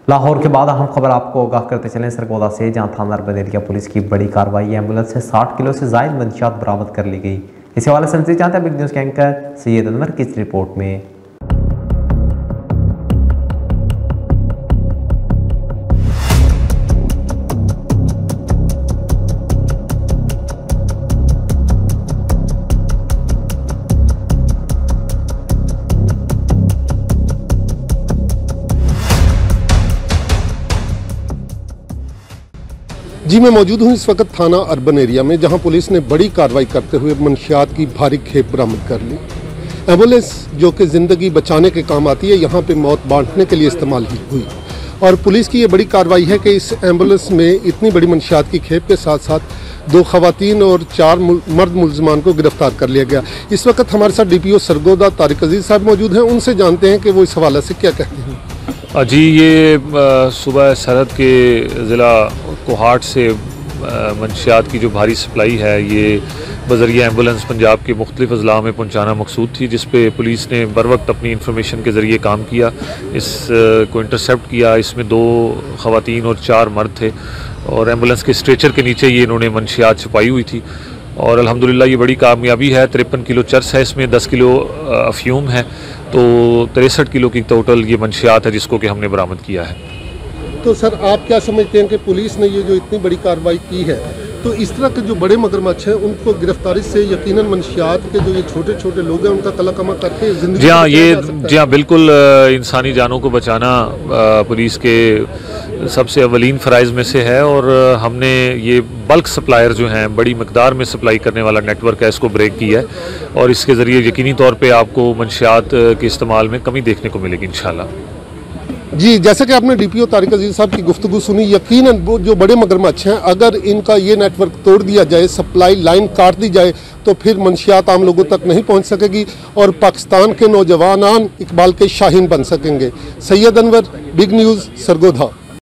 लाहौर के बाद अहम खबर आपको आगाह करते चलें सरगोदा से, जहां थाना अर्बन एरिया पुलिस की बड़ी कार्रवाई। एम्बुलेंस से 60 किलो से ज़ायद मंशियात बरामद कर ली गई। इस हवाले से जानते हैं बिग न्यूज़ के एंकर सैयद अनवर की इस रिपोर्ट में। जी मैं मौजूद हूँ इस वक्त थाना अर्बन एरिया में, जहाँ पुलिस ने बड़ी कार्रवाई करते हुए मंशियात की भारी खेप बरामद कर ली। एम्बुलेंस जो कि ज़िंदगी बचाने के काम आती है, यहाँ पे मौत बांटने के लिए इस्तेमाल हुई। और पुलिस की ये बड़ी कार्रवाई है कि इस एम्बुलेंस में इतनी बड़ी मंशियात की खेप के साथ साथ 2 खवातीन और 4 मर्द मुलजमान को गिरफ्तार कर लिया गया। इस वक्त हमारे साथ DPO सरगोदा तारिक अजीज़ साहब मौजूद हैं, उनसे जानते हैं कि वो इस हवाले से क्या कहते हैं। जी, ये सुबह सरहद के ज़िला कोहाट से मंशियात की जो भारी सप्लाई है, ये बज़रिया एम्बुलेंस पंजाब के मुख्तलिफ अज़ला में पहुँचाना मकसूद थी, जिस पे पुलिस ने बर वक्त अपनी इंफॉर्मेशन के ज़रिए काम किया, इस को इंटरसेप्ट किया। इसमें 2 खवातीन और 4 मर्द थे और एम्बुलेंस के स्ट्रेचर के नीचे ये इन्होंने मंशियात छुपाई हुई थी और अल्हम्दुलिल्लाह ये बड़ी कामयाबी है। 53 किलो चर्स है, इसमें 10 किलो अफ्यूम है, तो 63 किलो की टोटल ये मंशियात है जिसको कि हमने बरामद किया है। तो सर आप क्या समझते हैं कि पुलिस ने ये जो इतनी बड़ी कार्रवाई की है, तो इस तरह के जो बड़े मगरमच्छ हैं उनको गिरफ्तारी से यकीनन मंशियात के जो ये छोटे छोटे लोग हैं उनका कलाकमा करके जिंदगी जी हाँ बिल्कुल, इंसानी जानों को बचाना पुलिस के सबसे अवलीन फ़राइज़ में से है और हमने ये बल्क सप्लायर जो हैं, बड़ी मकदार में सप्लाई करने वाला नेटवर्क है, इसको ब्रेक किया है और इसके ज़रिए यकीनी तौर पे आपको मंशियात के इस्तेमाल में कमी देखने को मिलेगी इंशाल्लाह। जी, जैसे कि आपने DPO तारिक अजीज़ साहब की गुफ्तगू सुनी, यकीनन वो जो बड़े मगरमच्छ हैं, अगर इनका ये नेटवर्क तोड़ दिया जाए, सप्लाई लाइन काट दी जाए, तो फिर मंशियात आम लोगों तक नहीं पहुंच सकेगी और पाकिस्तान के नौजवान इकबाल के शाहीन बन सकेंगे। Syed Anwar, big news, Sargodha.